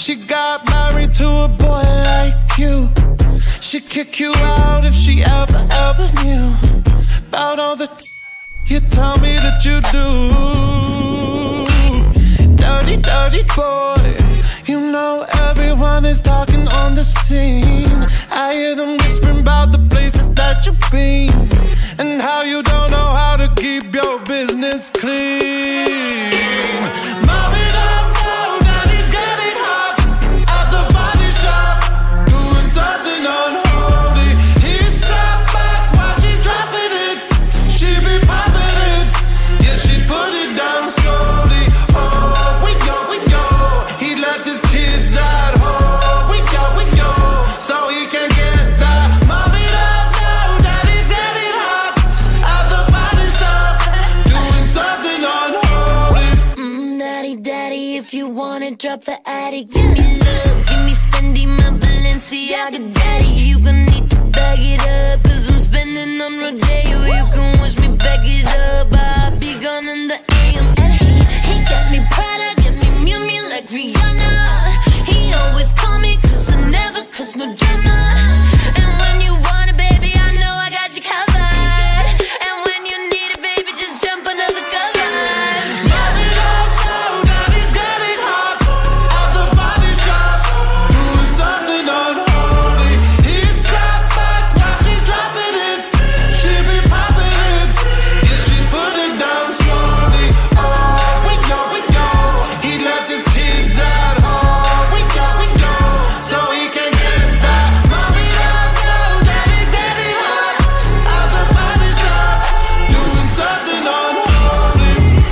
she got married to a boy like you. She'd kick you out if she ever knew about all the you tell me that you do. Dirty, dirty boy. You know everyone is talking on the scene. I hear them whispering about the places that you've been, and how you don't know how to keep your business clean. Mom it up now, daddy's getting hot at the body shop, doing something unholy. He sat back while she dropping it. She be popping it, yeah, she put it down slowly. Oh, we go, he left his kids at home. We go, so he can get that. Mom it up now, daddy's getting hot at the body shop, doing something unholy. Daddy, if you wanna drop the attic, give me love, give me Fendi, my Balenciaga. Daddy, you gon' need to bag it up, 'cause I'm spending on Rodeo. You can wish me back it up, I'll be gone in the AM. And he got me Prada, get me Miu Miu like Rihanna. He always call me 'cause I never cause no drama. And when you want it, baby, I know I got you covered. And when you need it, baby, just jump under the covers. Mom it up now, daddy's getting hot at the body shop, doing something unholy. He sat back while she dropping it. She be popping it, yeah, she put it down slowly. Oh, we go, he left his kids at home. We go, so he can get that. Mom it up now, daddy's getting hot at the body shop, doing something unholy.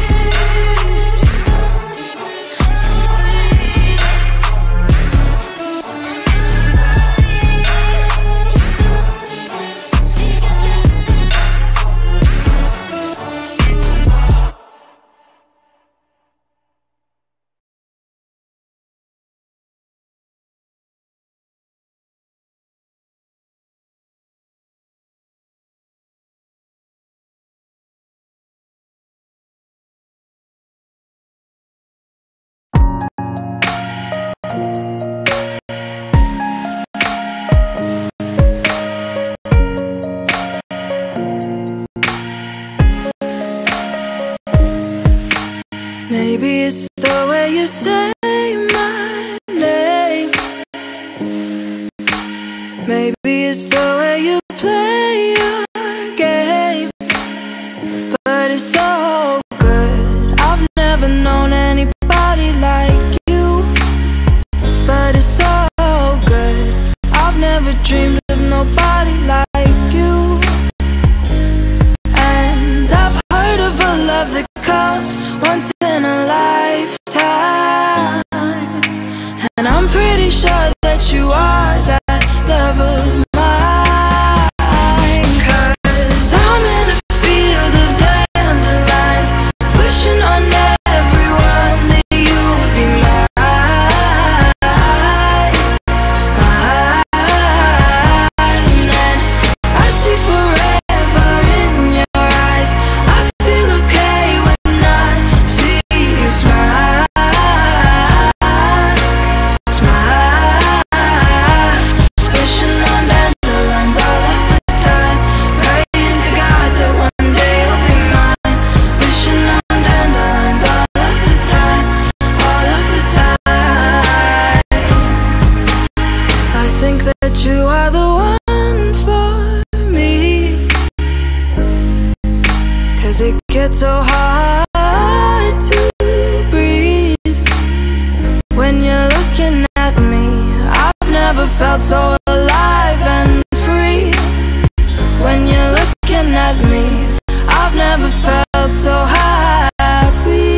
Maybe it's the way you say my name. Maybe it's the way you play your game. But it's so good, I've never known anybody like you. But it's so good, I've never dreamed of nobody like you. And I've heard of a love that comes once in a lifetime, and I'm pretty sure that you are that love of mine. 'Cause I'm in a field of dandelions, wishing on everyone that you would be mine, and I see forever in your eyes. I feel okay when I see you smile, smile. Wishing on dandelions all of the time, praying to God that one day you'll be mine. Wishing on dandelions all of the time, all of the time. I think that you are the one for me, 'cause it gets so hard to breathe when you're looking at me. I've never felt so alive and free. When you're looking at me, I've never felt so happy.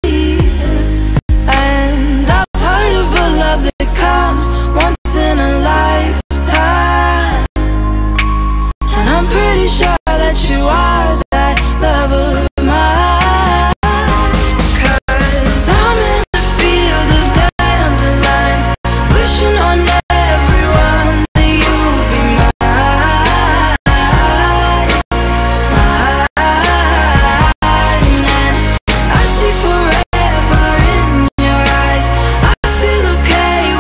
And I've heard of a love that comes once in a lifetime, and I'm pretty sure that you are that love of mine. 'Cause I'm in a field of dandelions, wishing on everyone that you would be mine, mine. And I see forever in your eyes. I feel okay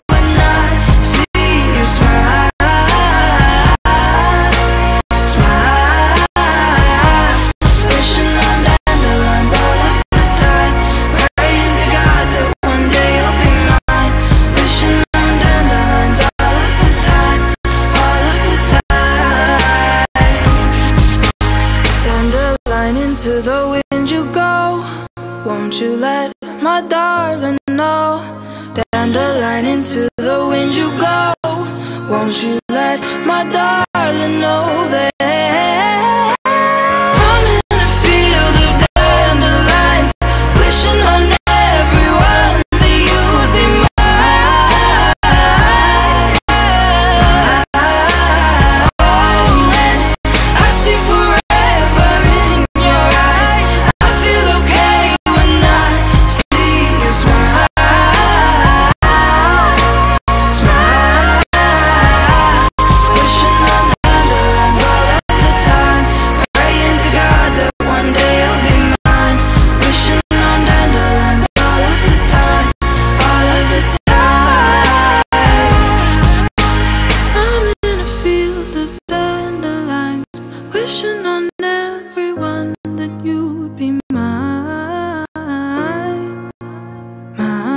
into the wind you go. Won't you let my darling know? Dandelion, into the wind you go. Won't you let my darling know that I'm in a field of dandelions, wishing on everyone that you would be mine. And I see forever in your eyes. I feel okay when I see you smile. Wishing on everyone that you'd be mine, mine.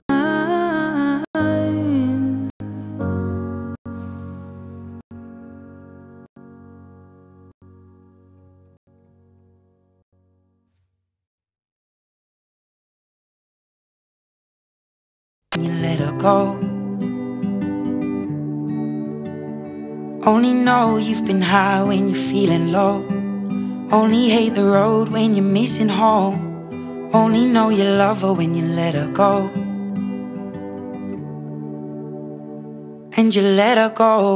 You let her go. Only know you've been high when you're feeling low. Only hate the road when you're missing home. Only know you love her when you let her go. And you let her go.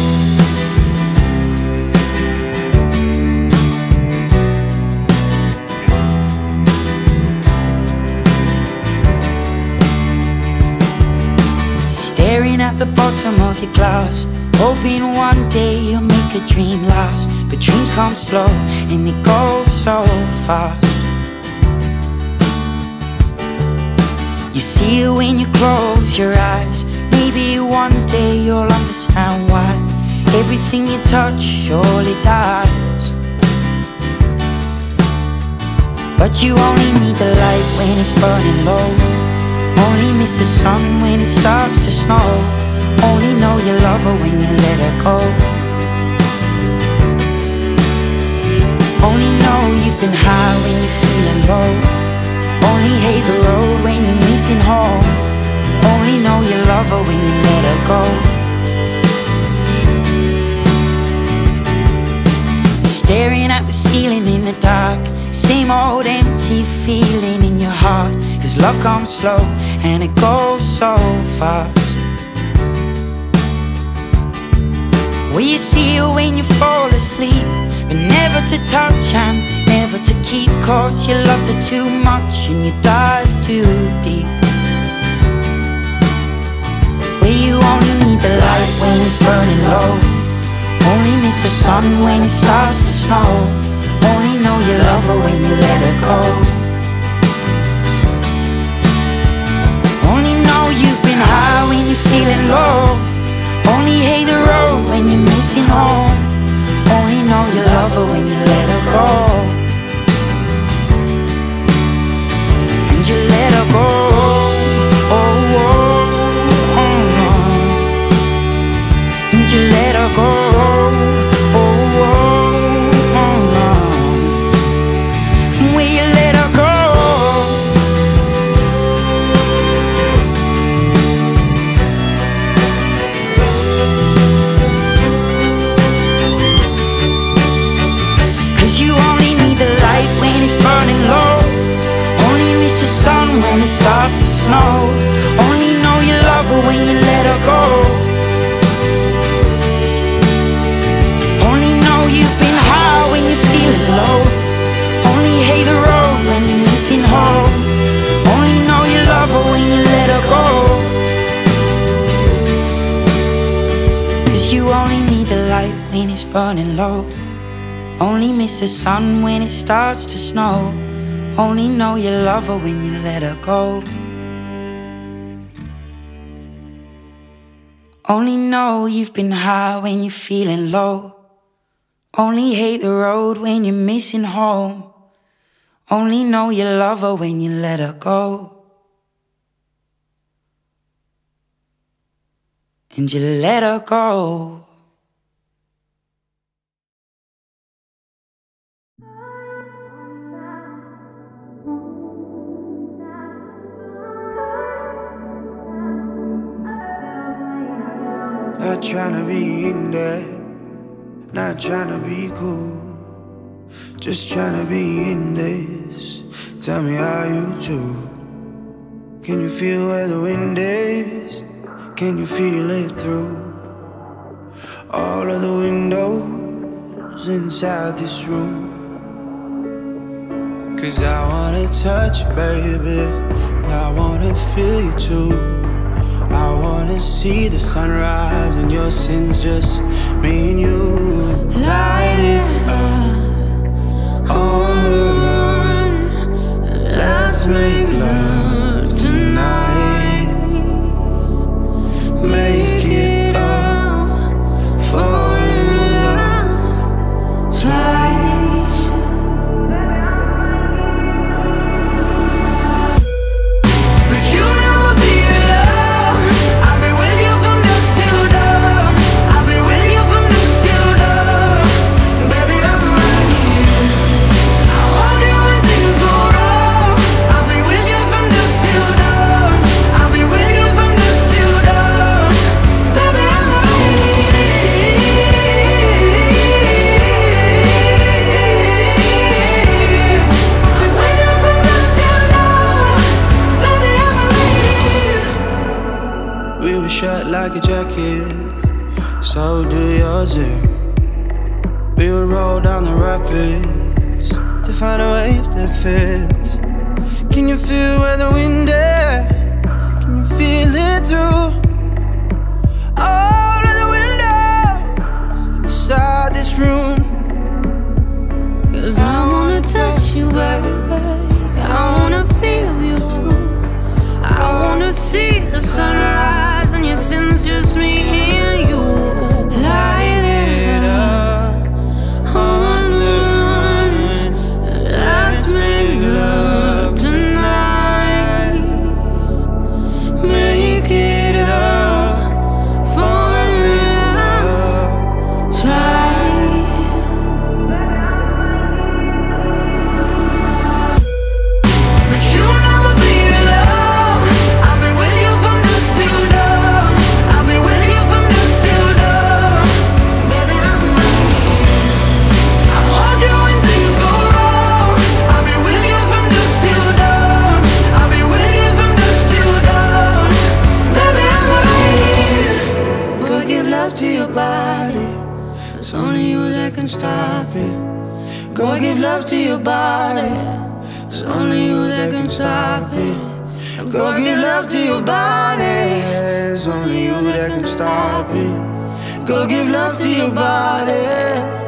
Staring at the bottom of your glass, hoping one day you'll make a dream last. But dreams come slow and they go so fast. You see it when you close your eyes. Maybe one day you'll understand why everything you touch surely dies. But you only need the light when it's burning low. Only miss the sun when it starts to snow. Only know you love her when you let her go. Only know you've been high when you're feeling low. Only hate the road when you're missing home. Only know you love her when you let her go. Staring at the ceiling in the dark, same old empty feeling in your heart. Cause love comes slow and it goes so fast. Well, you see her when you fall asleep, but never to touch and never to keep. Cause you loved her too much and you dive too deep. Well, you only need the light when it's burning low. Only miss the sun when it starts to snow. Only know you love her when you let her go. Only know you've been high when you're feeling low. Only hate the road when you're missing home. Only know you love her when you let her go. And you let her go. Oh, oh, oh, oh. And you let her go. Oh, oh, oh, oh. Will you let her go? You only need the light when it's burning low. Only miss the sun when it starts to snow. Only know you love her when you let her go. Only know you've been high when you're feeling low. Only hate the road when you're missing home. Only know you love her when you let her go. Cause you only need the light when it's burning low. Only miss the sun when it starts to snow. Only know you love her when you let her go. Only know you've been high when you're feeling low. Only hate the road when you're missing home. Only know you love her when you let her go. And you let her go. Not trying to be in there, not trying to be cool, just trying to be in this. Tell me how you do. Can you feel where the wind is? Can you feel it through all of the windows inside this room? 'Cause I wanna touch you, baby, and I wanna feel you too. I wanna see the sunrise and your sins, just me and you. Light it up on the run. Let's make love tonight. Make it up, fall in love twice. But you never be alone. I'll be with you from dusk till dawn. I'll be with you from dusk till dawn. Baby, I'm right here. I want you when things go wrong. I'll be with you from dusk till dawn. I'll be with you from dusk till dawn. Baby, I'm right here. I'll be with you from dusk till dawn. Baby, I'm right here. We were shut like a jacket, so do yours. We would roll down the rapids to find a wave that fits. Can you feel where the wind is? Can you feel it through all of the windows inside this room? 'Cause I wanna touch you, baby. I wanna feel you too. I wanna see the sunrise and your sins, just me and you. Light it up on the run. Let's make love tonight. Make it up, fall in love, try. But you'll never be alone. I'll be with you from dusk till dawn. I'll be with you from dusk till dawn. Baby, I'm right here. I want you when things go wrong. I'll be with you from dusk till dawn. I'll be with you from dusk till dawn. Baby, I'm right here. Go give love to your body. It's only you that can stop it. Go give love to your body. It's only you that can stop it. Go give love to your body. It's only you that can stop it. Go give love to your body.